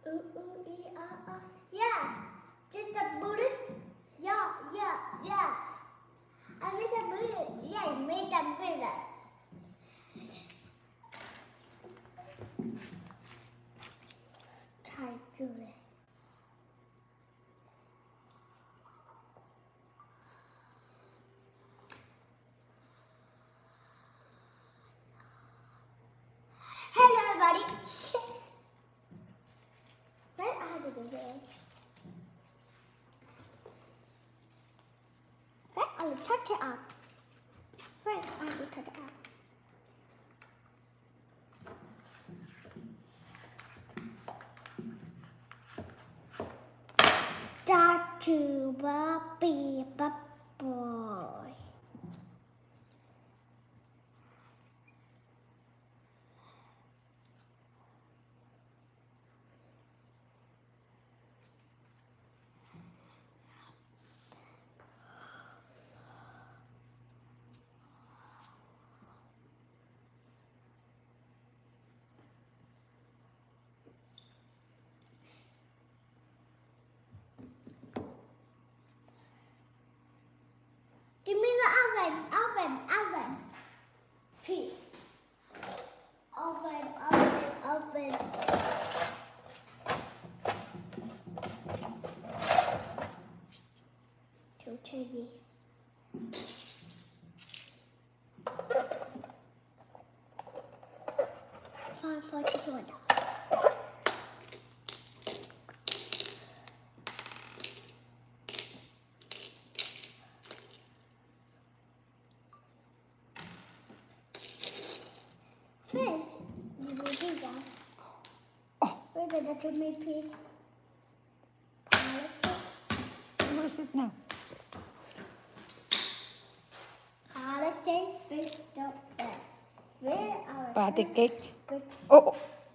Yeah, just a bullet. Yeah. I made a bullet. Yeah, I made a bullet. Try to do it. Hello, everybody. Right, I had to do it. First, I will touch it up. First, I will touch it up. 𝗬𝗵𝗶𝗴𝗵𝘀. Give me the oven. Please. Oven. Too chilly. Fine, 42 $1. First, you will do that. Oh. Wait a minute, let me please. Where is it now? Where are Patty cake. Oh.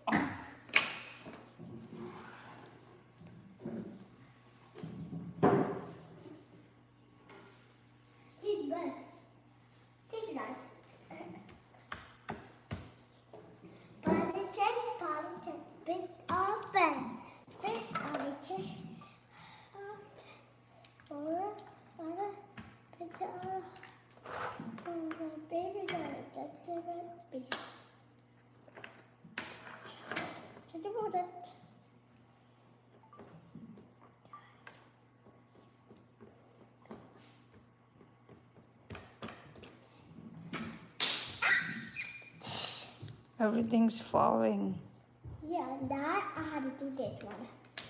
Everything's falling. Yeah, that I had to do this one.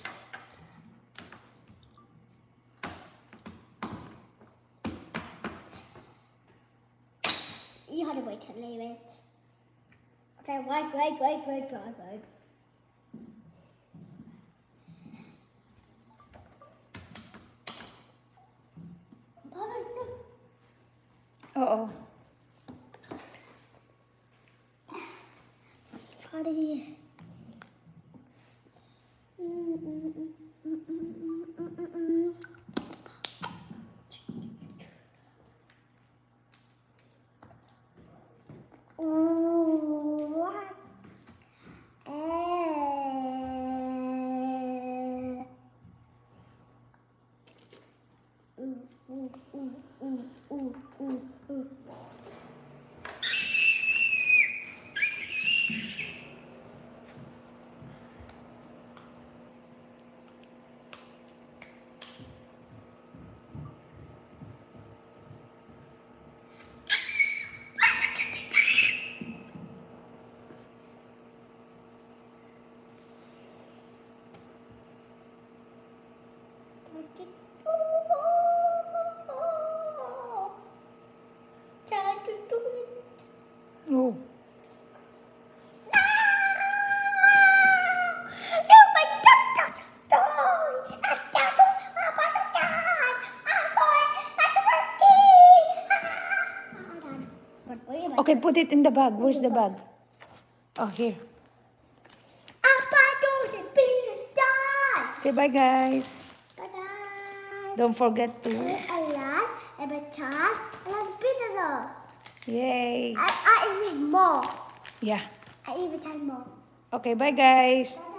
You had to wait a little bit. Okay, wait. Uh-oh. Funny. Oh. Okay, put it in the bag. Where's the bag? Oh, here. Say bye, guys. Bye-bye. Don't forget to... Yay. I even more. Yeah. I even 10 more. Okay, bye, guys.